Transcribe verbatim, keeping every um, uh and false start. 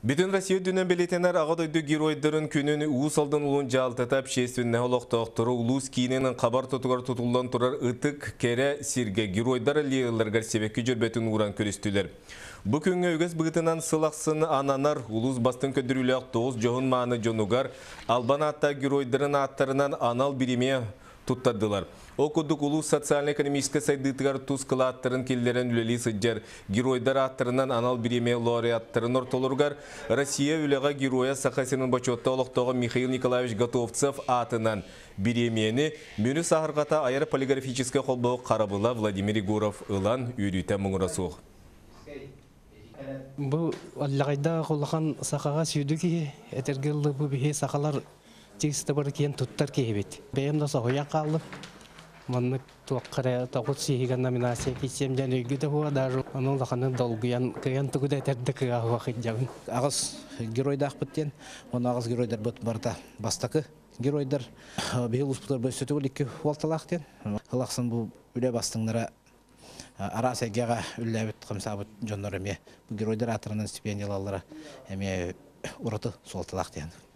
Bütün Россия дүнен белетенер ағадойды геройдарын күнін уыз алдан ұлын жалтатап шестінне олықтақтыры ұлыс кейінен қабар тұтығар тұтылдан тұрар ұтық кәрі сирге геройдары лейлерғар себеккі жүрбетін уран көрістілер. Бүкінгі өгіз бұғытынан сылақсын ананар ұлыс бастың көдірілі тоғыз жоғын маңы жонуғар албан атта геройдарын аттарынан анал бириме туттадылар. Окудук улус социально-экономический сайдытыгар тускыла аттырын келдерін үлелі сыджар. Геройдар аттырынан анал биреме лауреаттырын ортолыргар Россия үлеға героя Сахасинын бачотта олықтағы Михаил Николаевич Готовцев атынан биремені мөні сахарғата айыр полиграфический қолбауы қарабыла Владимир Егоров ылан үйрүйті мұңырасуық. Бұл аллағайда қолыған сақаға сүйді ке, әтергелі бұл бейе сақалар тексті бар кейін тұттар кейбет. Бәйімді соғыян қалды. Мұнық туаққары тоғыз сейген номинация кетсем және үйгі де бұға даже оның лақаны долгыян күйен түгіде әтерді күйі уақыт жауын. Ағыз геройда ақпыттен, оны ағыз геройдар бұт барда бастақы геройдар. Бейіл ұспытар бөй сөті өлікке уалталақтен. Лақсын бұл үлі бастыңлары ара сәйгеға үлі әбіт қымсабыт жонлар әме. Бұл геройдар атырынан стипендиялалары әме ұраты суалталақтен.